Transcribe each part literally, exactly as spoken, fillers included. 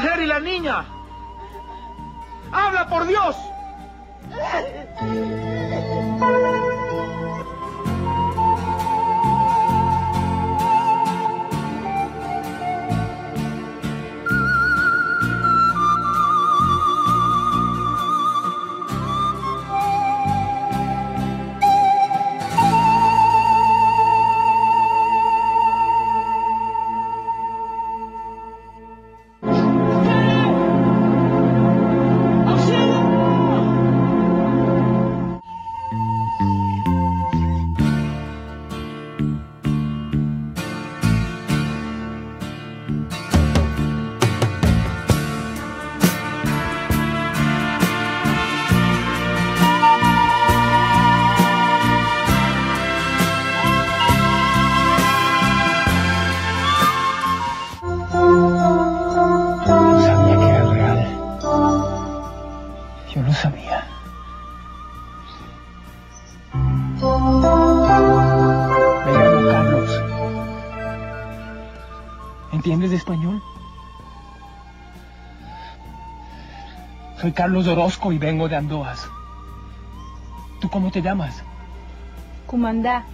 mujer y la niña? ¡Habla, por Dios! Yo lo sabía. Me llamo Carlos. ¿Entiendes español? Soy Carlos Orozco y vengo de Andoas. ¿Tú cómo te llamas? Cumandá.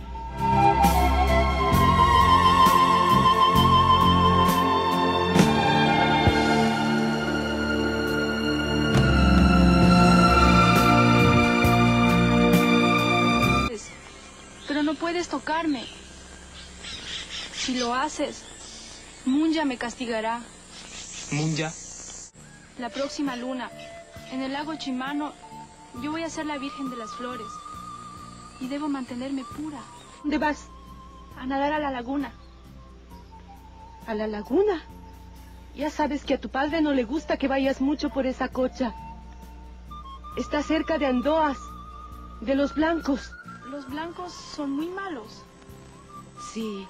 Pero no puedes tocarme. Si lo haces, Munja me castigará. ¿Munja? La próxima luna, en el lago Chimano, yo voy a ser la Virgen de las Flores. Y debo mantenerme pura. ¿Dónde vas? A nadar a la laguna. ¿A la laguna? Ya sabes que a tu padre no le gusta que vayas mucho por esa cocha. Está cerca de Andoas, de los blancos. Los blancos son muy malos. Sí.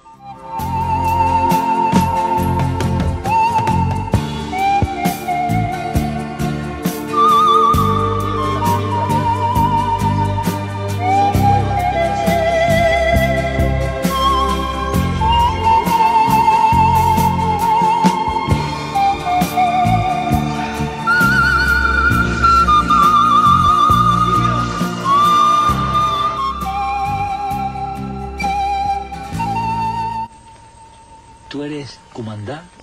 ¿Tú eres Cumandá?